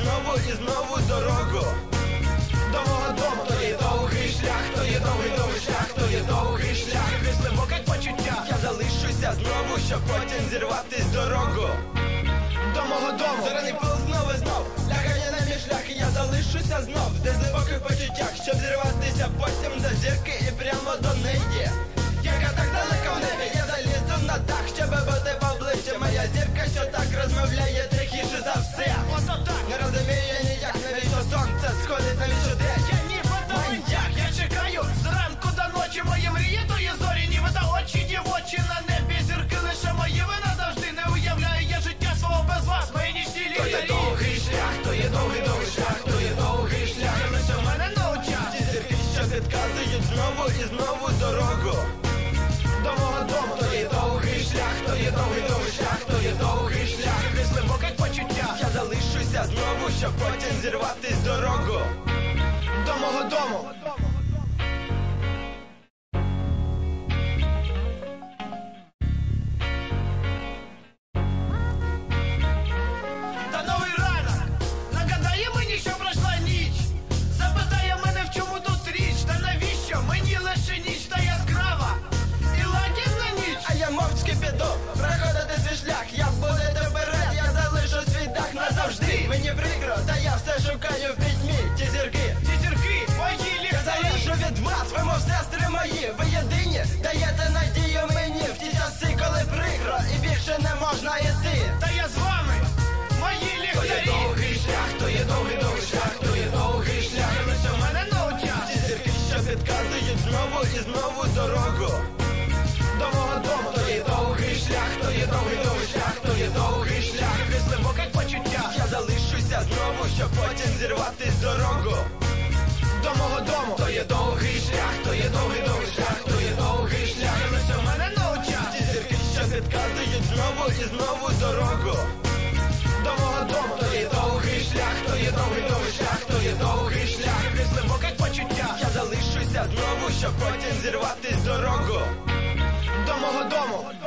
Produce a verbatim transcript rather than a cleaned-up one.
знову і знову дорогу до мого дому. То є довгий шлях, то є довгий довгий шлях, то є довгий шлях. Крізь глибоке почуття я залишуся знову, щоб потім зірватись дорогу до мого дому. Зелений пил знову і знов лягає на мій шлях, і я залишуся знов десь в глибоких почуттях, щоб зірватися потім до зірки і прямо до неї, яка так далеко в небі. Я залізу на дах, щоб бути поближче. Моя зірка, що так розмовляє тихіше за все. Ото так не розуміє ніяк, навіщо сонце сходить, навіщо день. Я нібито маньяк, я чекаю зранку до ночі. Мої мрії, то є зорі, нібито очі дівочі на небі. Зірки лише мої, ви назавжди не уявляю я життя свого без вас. Мої нічні ліхтарі. То є довгий шлях, то є довгий довгий шлях, то є довгий шлях. Лише в мене на очах ті зірки, що підказують знову і знову дорогу до мого дому. То є довгий шлях, то є довгий довгий шлях, то є довгий шлях. крізь глибоке почуття Я залишуся знову, щоб потім зірватись дорогу до мого дому. Та новий ранок нагадає мені, що пройшла ніч. Запитає мене, в чому тут річ. Та навіщо мені лише ніч та яскрава і лагідна ніч. А я мовчки піду проходити свій шлях. Я буду вперед, я залишу свій дах назавжди. Мені прикро, та я все шукаю в пітьмі. Ті зірки, Ті зірки, мої я ліхтарі. залишу від вас, ви мов сестри мої. Ви єдині, даєте надію мені в ті часи, коли прикро і більше не можна йти. Та я з вами, мої То є ліхтарі. довгий шлях, то є довгий довгий шлях, то є довгий шлях. Лише в мене на очах Ті зірки, що підказують знову і знову дорогу до мого дому. То є довгий шлях, то є довгий довгий шлях, то є довгий шлях. крізь глибоке почуття Я залишуся знову, щоб потім зірватись дорогу до мого дому. То є довгий шлях, то є довгий довгий шлях, то є довгий шлях. Лише в мене на очах Ті зірки, що підказують знову і знову дорогу до мого дому. То є довгий шлях, то є довгий довгий шлях, то є довгий шлях. крізь глибоке почуття Я залишуся знову, щоб потім зірватись дорогу до мого дому.